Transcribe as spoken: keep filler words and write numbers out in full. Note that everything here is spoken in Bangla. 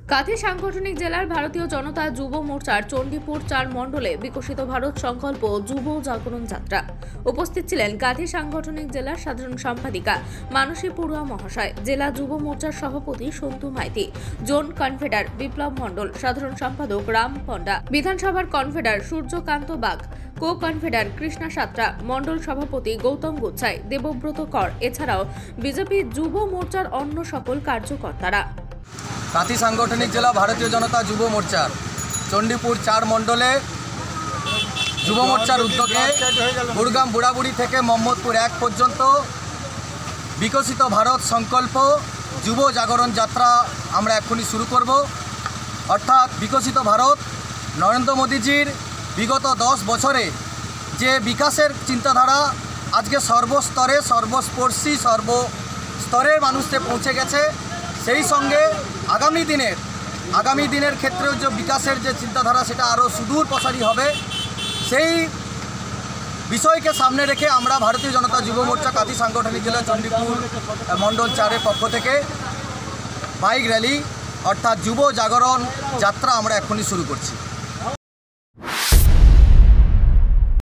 কাঁথি সাংগঠনিক জেলার ভারতীয় জনতা যুব মোর্চার চণ্ডীপুর চার মণ্ডলে বিকশিত ভারত সংকল্প যুব জাগরণ যাত্রা। উপস্থিত ছিলেন কাঁথি সাংগঠনিক জেলার সাধারণ সম্পাদিকা মানসী পড়ুয়া মহাশয়, জেলা যুব মোর্চার সভাপতি সন্তু মাইতি, জোন কনভেনার বিপ্লব মণ্ডল, সাধারণ সম্পাদক রাম পণ্ডা, বিধানসভার convener Suryakanta Bag, co convener Krishna Satra, মণ্ডল সভাপতি গৌতম গুচ্ছাই, দেবব্রত কর, এছাড়াও বিজেপি যুব মোর্চার অন্য সকল কার্যকর্তারা। কাঁথি সাংগঠনিক জেলা ভারতীয় জনতা যুব মোর্চার চণ্ডীপুর চার মণ্ডলে যুব মোর্চার উদ্যোগে গুরগাম বুড়াবুড়ি থেকে মোহাম্মদপুর এক পর্যন্ত বিকশিত ভারত সংকল্প যুব জাগরণ যাত্রা আমরা এক্ষুনি শুরু করব। অর্থাৎ বিকশিত ভারত নরেন্দ্র মোদীজির বিগত দশ বছরে যে বিকাশের চিন্তাধারা আজকে সর্বস্তরে সর্বস্পর্শী সর্বস্তরের মানুষকে পৌঁছে গেছে, সেই সঙ্গে আগামী দিনের আগামী দিনের ক্ষেত্রেও যে বিকাশের যে চিন্তাধারা সেটা আরও সুদূর প্রসারী হবে, সেই বিষয়কে সামনে রেখে আমরা ভারতীয় জনতা যুব মোর্চা কাঁথি সাংগঠনিক জেলা চণ্ডীপুর মণ্ডল চারের পক্ষ থেকে বাইক র্যালি অর্থাৎ যুব জাগরণ যাত্রা আমরা এখনই শুরু করছি।